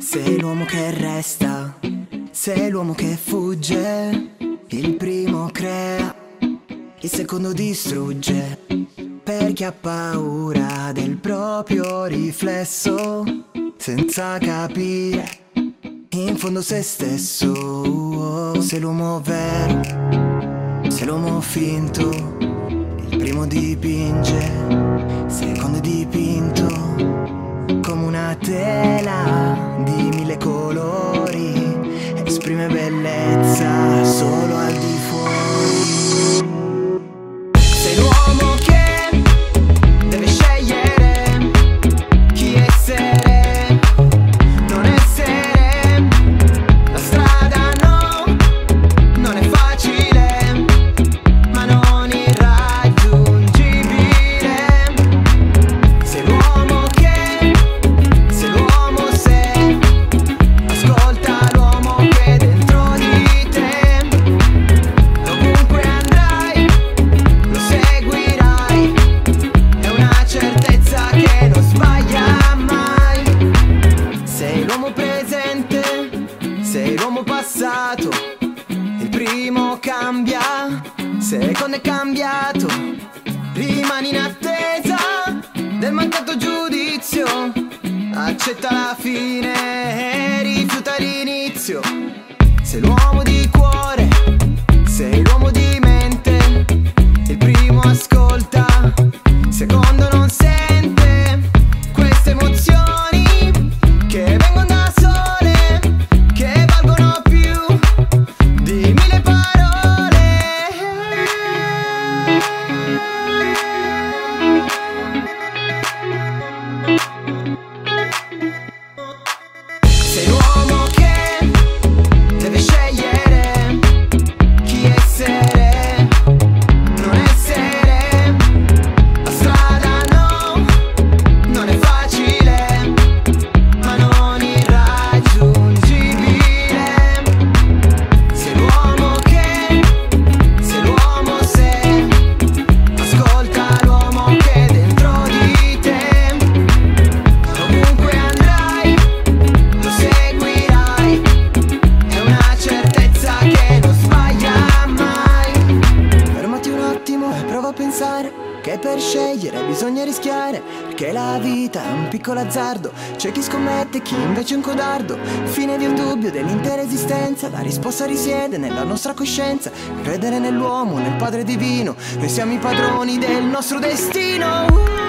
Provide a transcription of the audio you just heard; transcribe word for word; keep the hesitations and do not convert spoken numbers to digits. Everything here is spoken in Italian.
Sei l'uomo che resta, sei l'uomo che fugge. Il primo crea, il secondo distrugge, perché ha paura del proprio riflesso, senza capire in fondo se stesso. Sei l'uomo vero, sei l'uomo finto. Il primo dipinge, il secondo è dipinto come una tela di mille colori. Esprime bellezza solo al di fuori. Sei l'uomo che deve scegliere chi essere, non essere. La strada no, non è facile, ma non irraggiungibile. Sei l'uomo che, sei l'uomo se ascolta l'uomo che dentro di te. Dovunque andrai lo seguirai, è una certezza che non sbaglia mai. Sei l'uomo presente, sei l'uomo passato. Il primo cambia, secondo è cambiato. Rimani in attesa del mancato giudizio. Accetta la fine e rifiuta l'inizio. Sei l'uomo di cuore, sei l'uomo di mente. Il primo ascolta, il secondo non sente. Queste emozioni che vengono da sole, che valgono più di mille parole. Sei l'uomo che deve scegliere chi essere, non essere. La strada no, non è facile, ma non irraggiungibile. Sei l'uomo che, sei l'uomo se ascolta l'uomo che è dentro di te. Dovunque andrai lo seguirai, è una certezza che non sbaglia mai. Fermati un attimo e prova a pensare che per scegliere bisogna rischiare, perché la vita è un piccolo azzardo. C'è chi scommette e chi invece è un codardo. Fine di un dubbio dell'intera esistenza, la risposta risiede nella nostra coscienza. Credere nell'uomo, nel Padre Divino, noi siamo i padroni del nostro destino.